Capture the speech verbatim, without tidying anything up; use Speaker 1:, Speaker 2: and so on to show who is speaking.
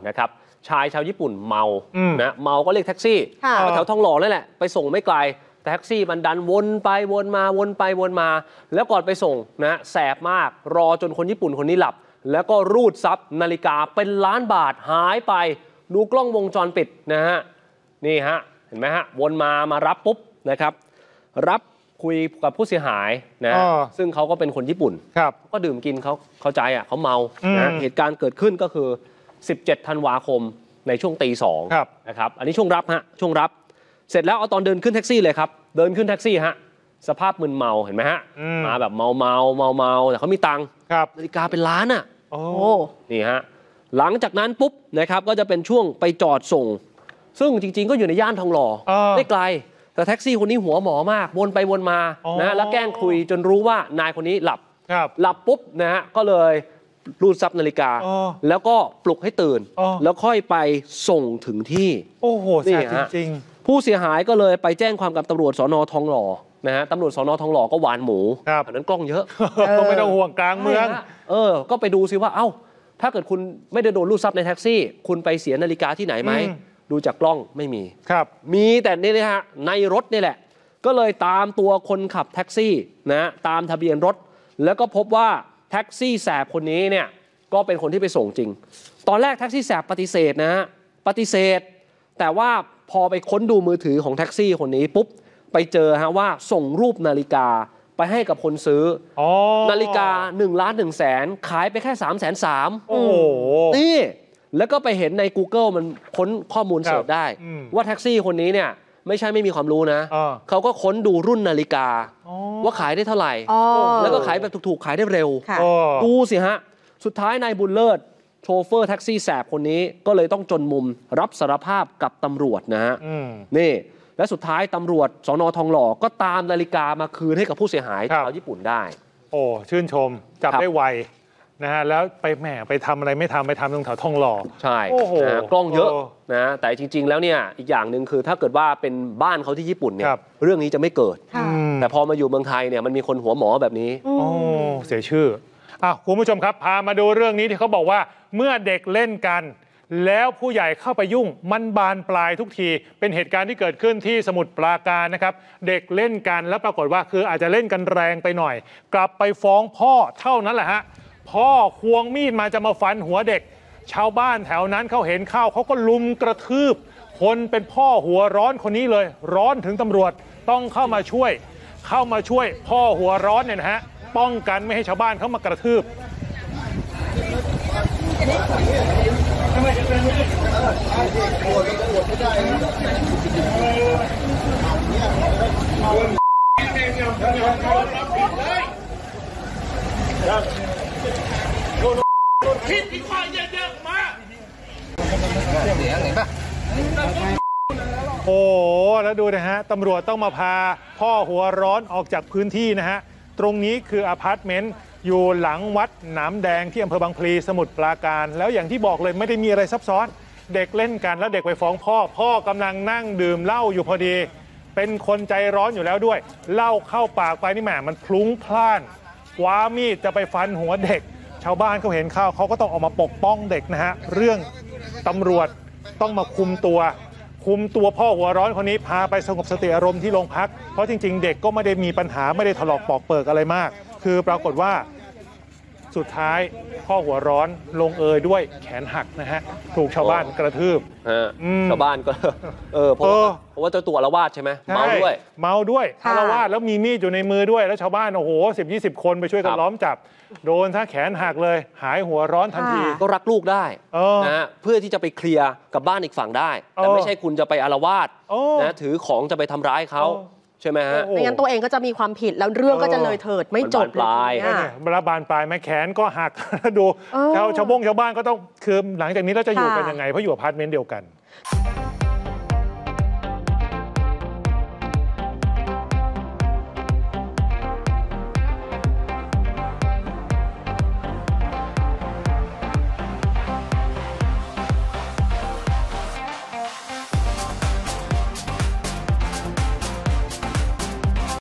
Speaker 1: นะครับชายชาวญี่ปุ่นเมานะเมาก็เรียกแท็กซี่แถวทองหล่อนั่นแหละไปส่งไม่ไกลแต่แท็กซี่มันดันวนไปวนมาวนไปวนมาแล้วก่อนไปส่งนะแสบมากรอจนคนญี่ปุ่นคนนี้หลับแล้วก็รูดทรัพย์นาฬิกาเป็นล้านบาทหายไปดูกล้องวงจรปิดนะฮะนี่ฮะเห็นไหมฮะวนมามารับปุ๊บนะครับรับคุยกับผู้เสียหายนะซึ่งเขาก็เป็นคนญี่ปุ่นก็ดื่มกินเขาเข้าใจอ่ะเขาเมานะเหตุการณ์เกิดขึ้นก็คือสิบเจ็ดธันวาคมในช่วงตีสองนะครับอันนี้ช่วงรับฮะช่วงรับเสร็จแล้วเอาตอนเดินขึ้นแท็กซี่เลยครับเดินขึ้นแท็กซี่ฮะสภาพมึนเมาเห็นไหมฮะมาแบบเมาเมาเมาเมาแต่เขามีตังค์นาฬิกาเป็นล้านอ่ะโอ้นี่ฮะหลังจากนั้นปุ๊บนะครับก็จะเป็นช่วงไปจอดส่งซึ่งจริงๆก็อยู่ในย่านทองหล่อไม่ไกลแต่แท็กซี่คนนี้หัวหมอมากวนไปวนมานะแล้วแกล้งคุยจนรู้ว่านายคนนี้หลับหลับปุ๊บนะฮะก็เลยรูดทรัพย์นาฬิกาแล้วก็ปลุกให้ตื่นแล้วค่อยไปส่งถึงที่โอ้โหแสบจริงๆผู้เสียหายก็เลยไปแจ้งความกับตำรวจสน.ทองหล่อนะฮะตำรวจสน.ทองหล่อก็หวานหมูอันนั้นกล้องเยอะ
Speaker 2: ไม่ต้องห่วงกลางเมือง
Speaker 1: เออก็ไปดูซิว่าเอ้าถ้าเกิดคุณไม่ได้โดนรูดทรัพย์ในแท็กซี่คุณไปเสียนาฬิกาที่ไหนไหมดูจากกล้องไม่มี
Speaker 2: ครับ
Speaker 1: มีแต่นี่นะฮะในรถนี่แหละก็เลยตามตัวคนขับแท็กซี่นะตามทะเบียนรถแล้วก็พบว่าแท็กซี่แสบคนนี้เนี่ยก็เป็นคนที่ไปส่งจริงตอนแรกแท็กซี่แสบปฏิเสธนะฮะปฏิเสธแต่ว่าพอไปค้นดูมือถือของแท็กซี่คนนี้ปุ๊บไปเจอฮะว่าส่งรูปนาฬิกาไปให้กับคนซื้อนาฬิกาหนึ่งล้านหนึ่งแสนขายไปแค่สามแสนสามโอ้โหนี่แล้วก็ไปเห็นใน Google มันค้นข้อมูลเสิร์ชได้ว่าแท็กซี่คนนี้เนี่ยไม่ใช่ไม่มีความรู้นะเขาก็ค้นดูรุ่นนาฬิกาว่าขายได้เท่าไหร่แล้วก็ขายแบบถูกๆขายได้เร็วดูสิฮะสุดท้ายนายบุญเลิศโชเฟอร์แท็กซี่แสบคนนี้ก็เลยต้องจนมุมรับสารภาพกับตำรวจนะฮะนี่และสุดท้ายตำรวจสน.ทองหล่อก็ตามนาฬิกามาคืนให้กับผู้เสียหายชาวญี่ปุ่นได้
Speaker 2: โอ้ชื่นชมจับได้ไวนะฮะแล้วไปแหมไปทำอะไรไม่ทำไปทำตรงแถวทองหล่อ
Speaker 1: ใช่นะกล้องเยอะนะแต่จริงๆแล้วเนี่ยอีกอย่างหนึ่งคือถ้าเกิดว่าเป็นบ้านเขาที่ญี่ปุ่นเนี่ยเรื่องนี้จะไม่เกิดแต่พอมาอยู่เมืองไทยเนี่ยมันมีคนหัวหมอแบบนี้
Speaker 2: โอ้เสียชื่ออ้าวคุณผู้ชมครับพามาดูเรื่องนี้ที่เขาบอกว่าเมื่อเด็กเล่นกันแล้วผู้ใหญ่เข้าไปยุ่งมันบานปลายทุกทีเป็นเหตุการณ์ที่เกิดขึ้นที่สมุทรปราการนะครับเด็กเล่นกันแล้วปรากฏว่าคืออาจจะเล่นกันแรงไปหน่อยกลับไปฟ้องพ่อเท่านั้นแหละฮะพ่อควงมีดมาจะมาฟันหัวเด็กชาวบ้านแถวนั้นเขาเห็นเข้าเขาก็ลุมกระทืบคนเป็นพ่อหัวร้อนคนนี้เลยร้อนถึงตำรวจต้องเข้ามาช่วยเข้ามาช่วยพ่อหัวร้อนเนี่ยนะฮะป้องกันไม่ให้ชาวบ้านเขามากระทืบคิดอีกว่าเยอะๆมาเสียงเห็นปะโอ้แล้วดูนะฮะตำรวจต้องมาพาพ่อหัวร้อนออกจากพื้นที่นะฮะตรงนี้คืออพาร์ตเมนต์อยู่หลังวัดหนามแดงที่อำเภอบางพลีสมุทรปราการแล้วอย่างที่บอกเลยไม่ได้มีอะไรซับซ้อนเด็กเล่นกันแล้วเด็กไปฟ้องพ่อพ่อกำลังนั่งดื่มเหล้าอยู่พอดีเป็นคนใจร้อนอยู่แล้วด้วยเหล้าเข้าปากไปนี่แหมมันพลุ้งพล่านคว้ามีดจะไปฟันหัวเด็กชาวบ้านเขาเห็นเข้าเขาก็ต้องออกมาปกป้องเด็กนะฮะเรื่องตำรวจต้องมาคุมตัวคุมตัวพ่อหัวร้อนคนนี้พาไปสงบสติอารมณ์ที่โรงพักเพราะจริงๆเด็กก็ไม่ได้มีปัญหาไม่ได้ถลอกปอกเปิกอะไรมากคือปรากฏว่าสุดท้ายพ่อหัวร้อนลงเอยด้วยแขนหักนะฮะถูกชาวบ้านกระทืบ
Speaker 1: ชาวบ้านก็เออเพราะเพราะว่าเจ้าตัวอาละวาดใช่ไหมเมาด้วย
Speaker 2: เมาด้วยอาละวาดแล้วมีมีดอยู่ในมือด้วยแล้วชาวบ้านโอ้โหสิบยี่สิบคนไปช่วยกันล้อมจับโดนถ้าแขนหักเลยหายหัวร้อนทันที
Speaker 1: ก็รักลูกได้นะฮะเพื่อที่จะไปเคลียร์กับบ้านอีกฝั่งได้แต่ไม่ใช่คุณจะไปอาละวาดนะถือของจะไปทำร้ายเขาใช่ไหมฮะ
Speaker 3: ไม่งั้นตัวเองก็จะมีความผิดแล้วเรื่องก็จะเลยเถิดไม่จบ
Speaker 1: ปลาย
Speaker 2: ระบานปลายแม่แขนก็หักดูชาวชาวบ้งชาวบ้านก็ต้องคือหลังจากนี้เราจะอยู่กันยังไงเพราะอยู่อพาร์ตเมนต์เดียวกัน